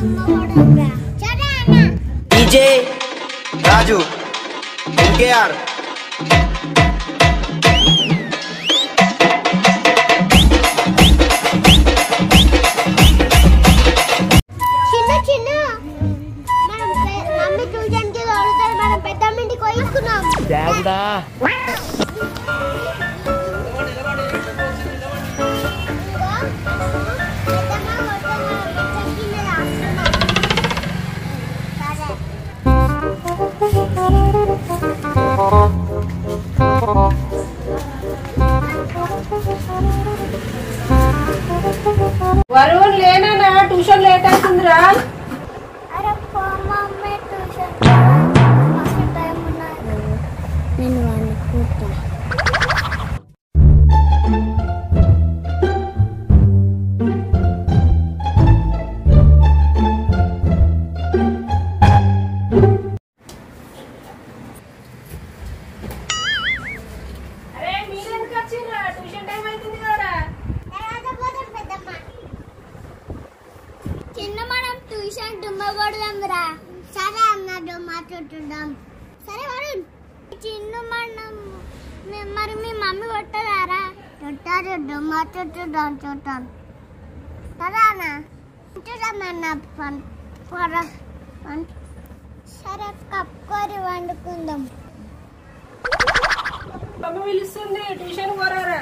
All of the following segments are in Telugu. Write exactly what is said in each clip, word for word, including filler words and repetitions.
डीजे राजू एनकेआर वरुण लेना ना ट्यूशन लेट అవుతుందిరా అరే పో మమ్మీ ట్యూషన్ మస్తు టైం ఉన్నది నేను వాని కూర్చో అరే మీరు ఎందుకు వచ్చిరా ట్యూషన్ టైం అవుతుంది కదా చిన్న మనం ట్యూషన్ డుమ్మగొడదాం రా సరే అన్న డుమ్మా చుట్టుదాం సరే వరుణ్ చిన్న మనం మరి మీ మమ్మీ కొట్టదారా చుట్టారు డుమ్మా చుట్టుదాం చుట్టాం సరే అన్న చుట్టామన్న సరే కప్పుకొని వండుకుందాం మమ్మీ పిలుస్తుంది ట్యూషన్ పోరారా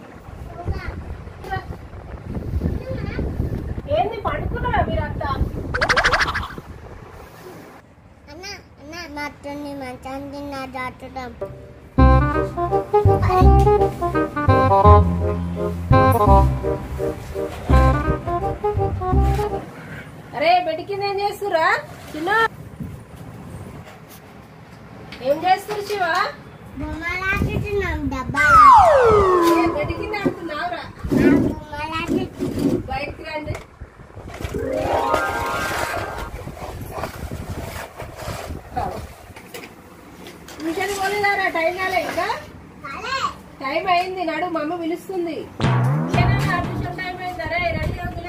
ఏంది పడుకున్నారా మీరంతా అన్న అన్న మాత్రం మంచం తిన్నా దాటుదాం అరే బెడ్ కింద ఏం చేస్తురా చిన్న ఏం చేస్తురు శివ బొమ్మలాడుతున్నాం డబ్బాలా బెడ్ కింద ఆడుతున్నావురా బొమ్మలాడు బయటికి రండి ట్యూషన్ పోలేదారా టైం కాలే ఇంకా టైం అయింది నాడు మా అమ్మ పిలుస్తుంది ట్యూషన్ టైం అయింది అరే రెడీ అవుతులే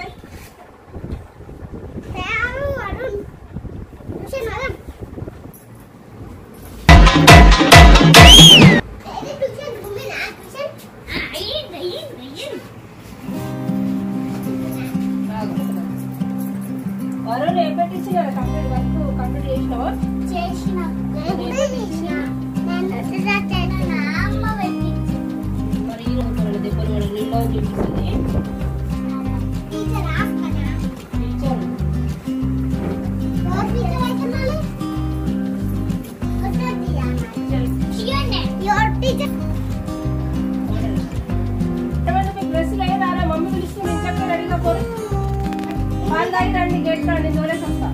వరుణ్ ఏం పెట్టించిన కంప్లీట్ వర్క్ కంప్లీట్ చేసినావా చేసిన అమ్మ పెట్టించి మరి ఈ రోజు దెబ్బలు కూడా నీళ్ళు చూపిస్తుంది టీచర్ ఆస్కనా టీచర్ ఎవరు టీచర్ అయితే మళ్ళీ కొట్టది అన్న యువర్ టీచర్ ఏమన్నా మీ డ్రెస్ లేదారా మమ్మీ పిలుస్తుంది ఇంకొక రెడీగా పోరు పాలు తాగి రండి గేట్ రండి దూరేసి వస్తా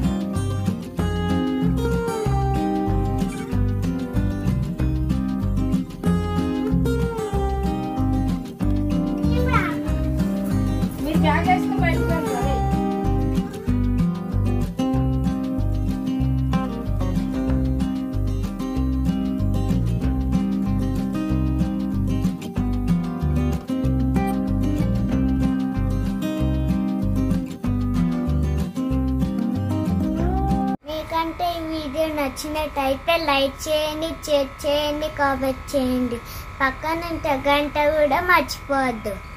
మీరు బ్యాగ్ వేసుకుని బయటకు రండి అరే మీకంటే ఈ వీడియో నచ్చినట్టయితే లైక్ చేయండి షేర్ చేయండి కామెంట్ చేయండి పక్కన గంట కూడా మర్చిపోవద్దు.